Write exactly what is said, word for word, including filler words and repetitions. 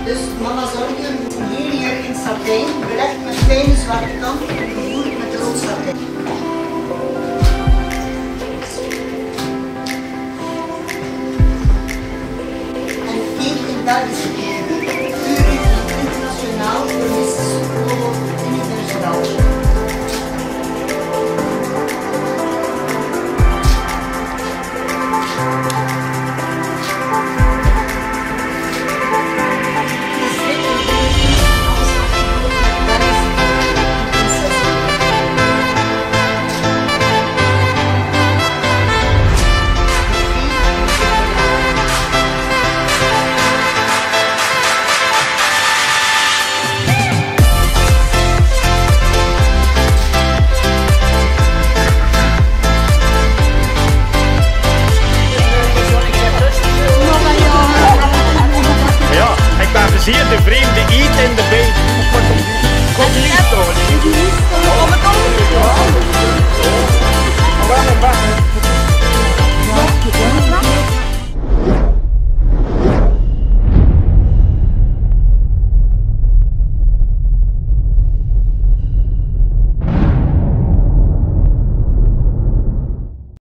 Dus mama zorgde hier jurk in satijn, belegd met fijne zwarte kant, gevoerd met rood satijn. En kijk in Belgische kleding, puur internationaal, vermist logo universal. Zeer de vreemde eet in de beet. Kom niet,